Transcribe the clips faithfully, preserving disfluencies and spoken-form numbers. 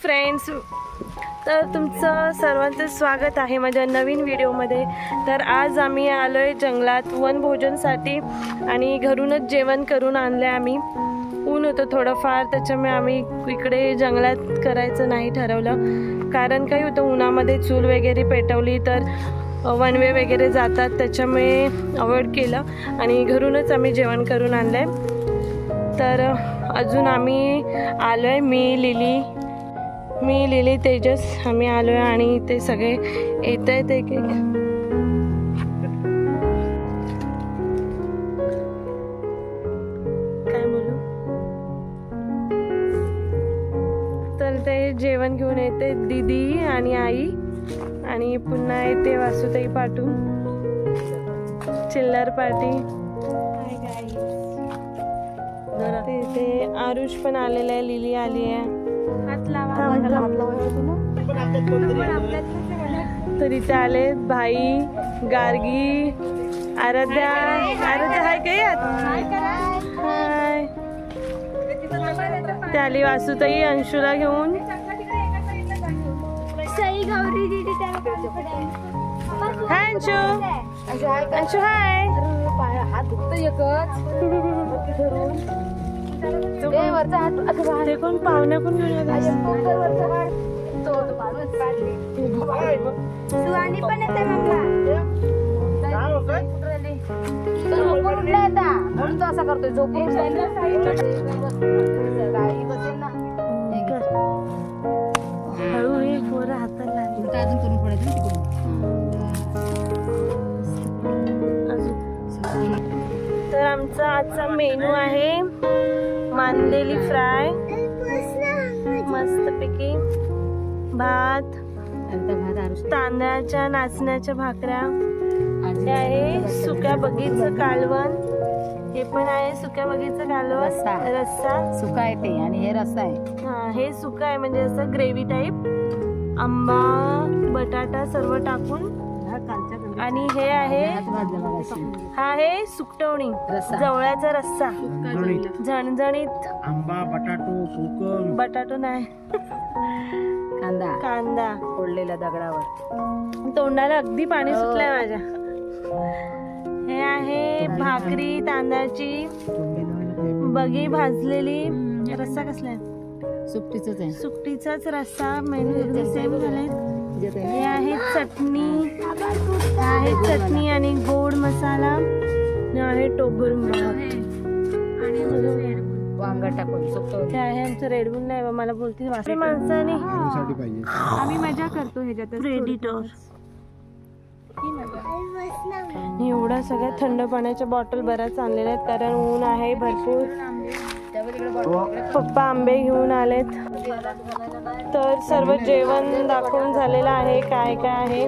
Friends, तर तुमचं सर्वांचं स्वागत आहे माझ्या नवीन व्हिडिओमध्ये। तर आज आम्ही आलो आहे जंगलात वनभोजनसाठी आणि घरूनच जेवण करून आणले आम्ही। ऊन होतं थोडंफार, त्याच्यामुळे आम्ही इकडे जंगलात करायचं नाही ठरवलं। कारण काही होतं, उन्हामध्ये चूल वगैरे पेटवली तर वनवे वगैरे जातात, त्याच्यामुळे अवॉइड केलं आणि घरूनच आम्ही जेवण करून आणलं आहे। तर अजून आम्ही आलो आहे, मी लिली मी लिली तेजस आम्ही आलो आहे आणि ते सगळे येत आहेत एक एक। काय बोलू, तर ते जेवण घेऊन येते दीदी आणि आई आणि पुन्हा येते वासुताई पाटू, चिल्लर पार्टी। ते आरुष पण आलेला आहे, लिली आली आहे। तर इथे आले भाई, गार्गी, आराध्या आराध्या हाय काय हाय। ते आली वासुताई अंशूला घेऊन। हाय अंशू, अंशू हाय। ते कोण पाहुण्या कोण घेऊन असा करतोय झोपून हळू हे पोरं हाताला लागली अजून करून पडायचं तर आमचा आजचा मेनू आहे मांदेली फ्राय, मस्तपैकी भात, तांदळाच्या नाचण्याच्या भाकऱ्या, ते आहे सुक्या बगीचं कालवण, हे पण आहे सुक्या बगीचं कालवण, रस्सा सुका आहे ते आणि हे रस्सा आहे। हा, हे सुका आहे म्हणजे असं ग्रेव्ही टाईप, आंबा बटाटा सर्व टाकून। आणि हे आहे, हा आहे सुकटवणी जवळ्याचा रस्सा, झणझणीत आंबा बटाटो कोकम बटाटो नाही कांदा कांदा फोडलेल्या दगडावर, तोंडाला अगदी पाणी सुटलंय माझ्या। हे आहे भाकरी तांदळाची, बगी भाजलेली, रस्सा कसला आहे, सुकटीचाच आहे, सुकटीचाच रस्सा, मेनू सेम झाले। हे आहे चटणी, आहे चटणी आणि गोड मसाला, आहे टोबुर्मा, वांगा टाकून सुकटवणी। हे आहे आमचं रेडबुल नाही, मला बोलतील वासरे माणसाने आम्ही मजा करतो ह्याच्यात रेडिटर। एवढा सगळ्या थंड पाण्याच्या बॉटल बऱ्याच आणलेल्या आहेत कारण ऊन आहे भरपूर। पप्पा आंबे घेऊन आलेत। तर सर्व जेवण दाखवून झालेलं आहे, काय काय आहे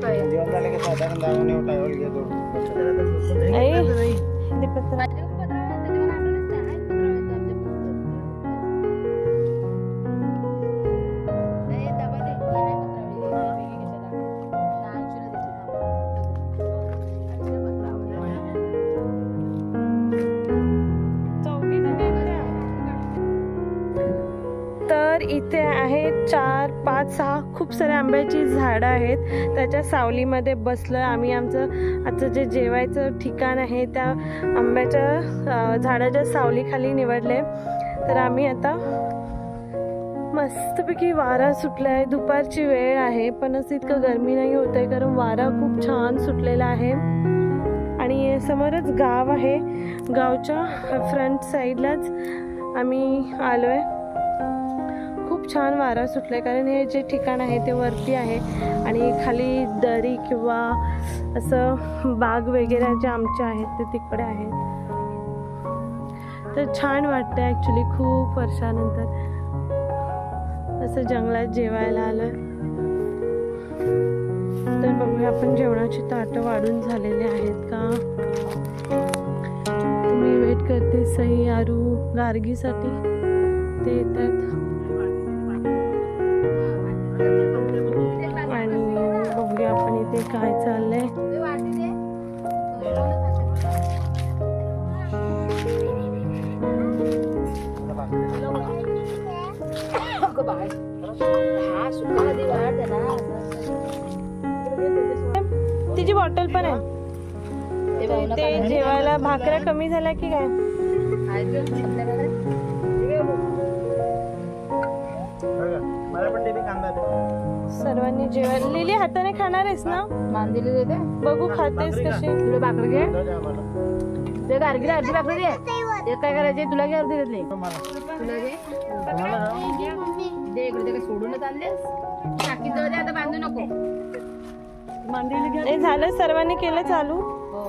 तर इथे आहेत चार पाच सहा खूप सारे आंब्याची झाडं आहेत, त्याच्या सावलीमध्ये बसलं आम्ही। आमचं आजचं जे जेवायचं ठिकाण आहे त्या आंब्याच्या झाडाच्या सावलीखाली निवडले। तर आम्ही आता मस्तपैकी, वारा सुटला आहे, दुपारची वेळ आहे पण असं इतकं गरमी नाही होत आहे कारण वारा खूप छान सुटलेला आहे। आणि समोरच गाव आहे, गावच्या फ्रंट साईडलाच आम्ही आलो आहे। खूप छान वारा सुटलाय कारण हे जे ठिकाण आहे ते वरती आहे आणि खाली दरी किंवा असं बाग वगैरे जे आमचे आहेत ते तिकडे आहेत। तर छान वाटतं ॲक्च्युली, खूप वर्षानंतर असं जंगलात जेवायला आलं। तर बघूया आपण जेवणाची ताटं वाढून झालेले आहेत का। मी वेट करते सई आरू गार्गीसाठी, ते येतात आणि बघूया आपण इथे काय चाललंय। हा सुका मध्ये वाढ ना. तिची बॉटल पण आहे. ते बघू ते नका. जेवायला भाकऱ्या कमी झाल्या की काय? खायचं संध्याकाळी. मला पण ते बी कांदा दे. सर्वांनी जेवायला. लिली हाताने खाणार आहेस ना? मांदिली देते. बघू खातेस कशी. तुला भाकरी घे. दे आम्हाला. ते अर्धी अर्धी भाकरी दे. ते काय करायचे तुला घे अर्धी घेतली. तुला घे. दे इकडे ते काय सोडूनच आणलेस. टाकी जाऊ दे आता बांधू नको. हे झालं सर्वांनी केलं चालू. हो.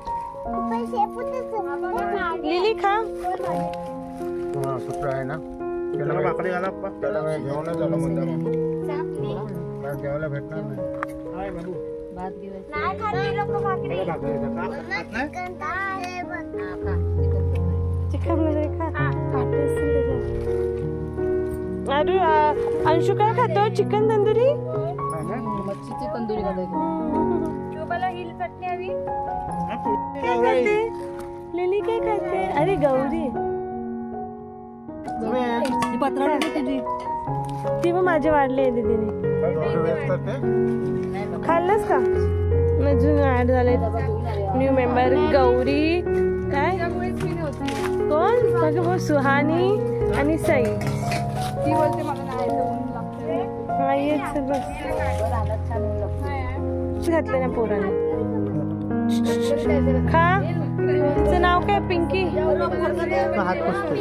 लिली खा. हा सुट्टा आहे ना. त्याला भाकरी घाला पप्पा. त्याला मी घेऊनच आलो मुद्दाम. काय जेवायला भेटणार नाही. हाय बाबू. भात घेवायचं. नाही खाते लोक भाकरी. भाकरी देतात. का? खात नाही? हा खा. चिकन. चिकन मध्ये खा. काटे असतील त्याच्यात. अरे आ, अंशू काय खातो? चिकन तंदुरी. हा ना? मच्छीची तंदुरी घालायची. हिल चटणी हवी. काय खाते? लिली काय खाते? अरे गौरी. ती पत्रा तुझी. ती पण माझे वाढले दीदीने. काय गौरी व्यस्त ते? खाल्लंस का? अजून ऍड झाले न्यू मेंबर. गौरी काय कोण? सगळं हो सुहानी आणि सई. ती बोलते मला नाही ऊन लागते. हा येत चल बस. रानात छान ऊन लागते. घातलं ना पोराने. खा. तिचं नाव काय? पिंकी. हात पुसतो.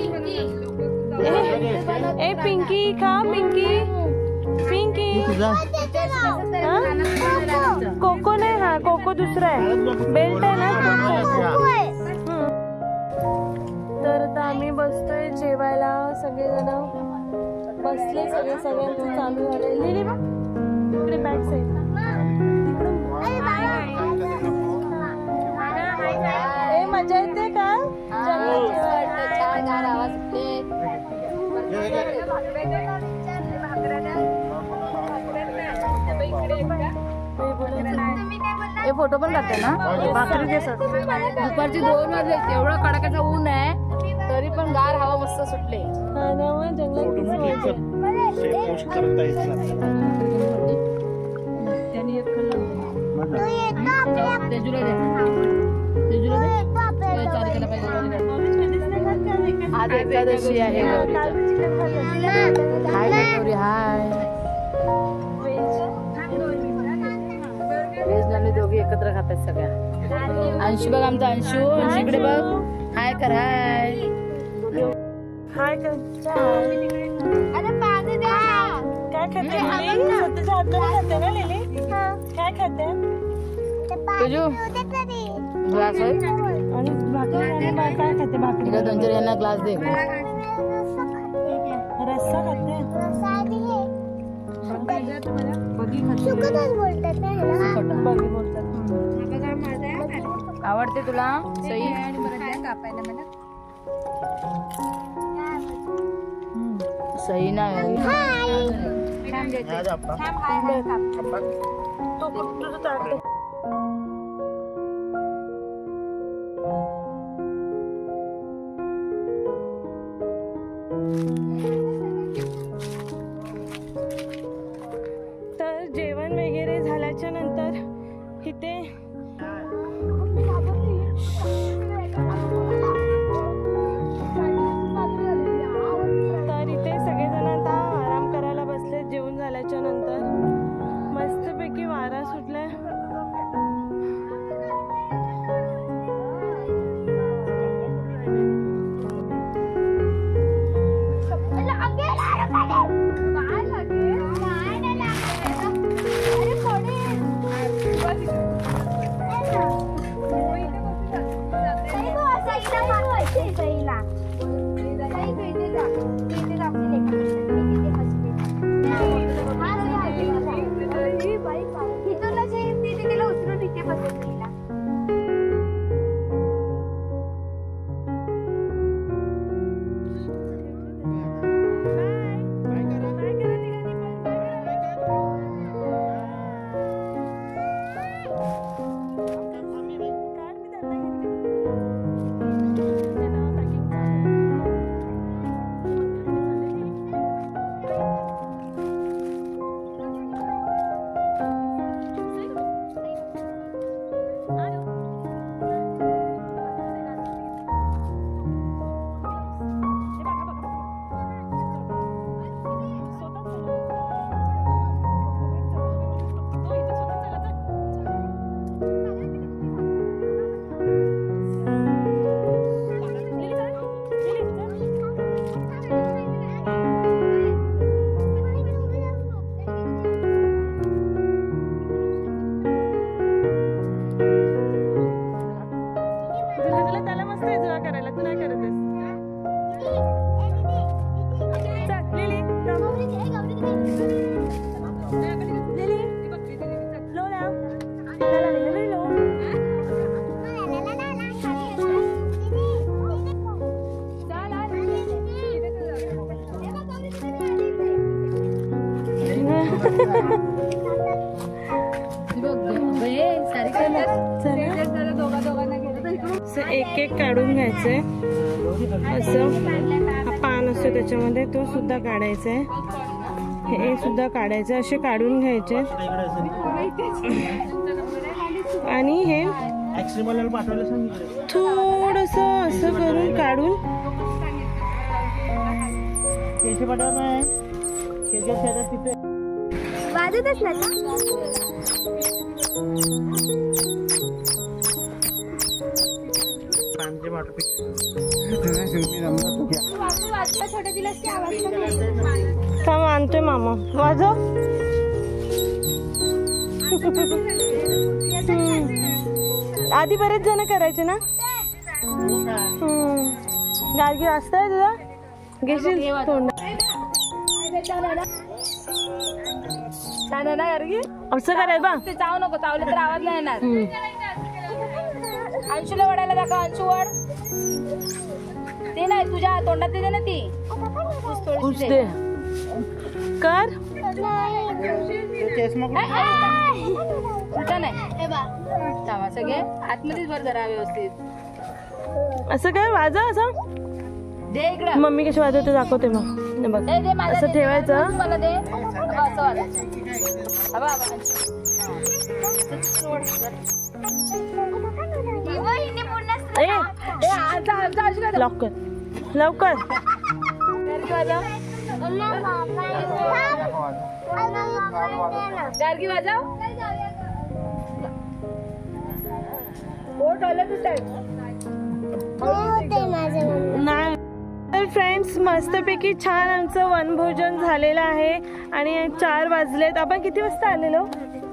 ए पिंकी खा. पिंकी पिंकी. तुझा हा? कोको नाही. हा कोको दुसरा आहे. बेल्ट आहे ना कोको. हम्म. तर आता आम्ही बसतोय जेवायला. सगळेजण बसले. सगळे सगळ्यांचं चालू झालंय. लिली बा इकडे बॅक साईड. ए मजा येते का? छान गार आवाज येते. हे फोटो पण काढते ना. भाकरी दे सर. दुपारची दोन वाजले. एवढं कडाक्याचं ऊन आहे तरी पण गार हवा मस्त सुटले. हा ना मग जंगलात किती मजा आहे. पोस्ट करता येत नाही. त्यांनी एक तेजूला दे. तेजूला दे. ते चारिकाला पाहिजे. आज एकादशी आहे. Hi Gauri. Hi. Veg non दोघी एकत्र खातात सगळ्या. अंशू बघ आमचा अंशू. अंशू इकडे बघ. हाय कर. हाय हाय कर. काय खाते लिली? स्वतःच्या हाताने खाते ना लिली? काय खाते? तेजू ग्लास आहे. आणि भाकरी आणि बा- काय खाते? भाकरी. इकडे दोन चार यांना ग्लास दे. रस्सा खाते. बघी बोलतात. आवडते तुला सई? सई नाही. आज आप्पा. तो तुझं ताट. तर जेवण वगैरे झाल्याच्या नंतर इथे तर इथे सगळेजण आता आराम करायला बसले. जेवण झाल्याच्या नंतर मस्तपैकी वारा सुटलाय. एक एक काढून घ्यायचंय असं. हा पान असतो त्याच्यामध्ये तो सुद्धा काढायचा आहे, हे सुद्धा काढायचं. असे काढून घ्यायचे आणि हे थोडस असं करून काढून वाजतच नाही. थांब आणतोय मामा. वाजव. आधी बरेच जण करायचे ना. गाडगी वाजताय तुझा घेशील तोंड असं करायचं बा. चाव नको, चावलं तर आवाज नाही येणार. अंशूला वडायला दाखव. अंशू वड. ते नाही तुझ्या तोंडात दे ना ती. कुछ दे कर. तुझा नाही थांबा सगळे आतमध्येच भर जरा व्यवस्थित. असं काय वाजव. असं दे इकडं. मम्मी कशी वाजवते दाखवते मग. बघ असं ठेवायचं. मला दे असं वाजायचं. लॉक कर लवकर. गार्गी वाजव. नाही तर फ्रेंड्स मस्तपैकी छान आमचं वनभोजन झालेलं आहे आणि चार वाजलेत. आपण किती वाजता आलेलो?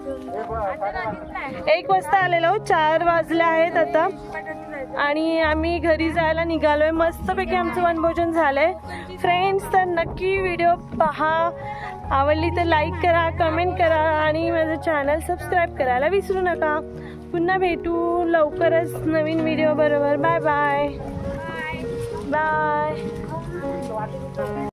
एक वाजता आलेलो. चार वाजले आहेत आता आणि आम्ही घरी जायला निघालोय. मस्तपैकी आमचं वनभोजन झालंय फ्रेंड्स. तर नक्की व्हिडिओ पहा. आवडली तर लाईक करा, कमेंट करा आणि माझं चॅनल सबस्क्राईब करायला विसरू नका. पुन्हा भेटू लवकरच नवीन व्हिडिओ बरोबर. Bye bye bye.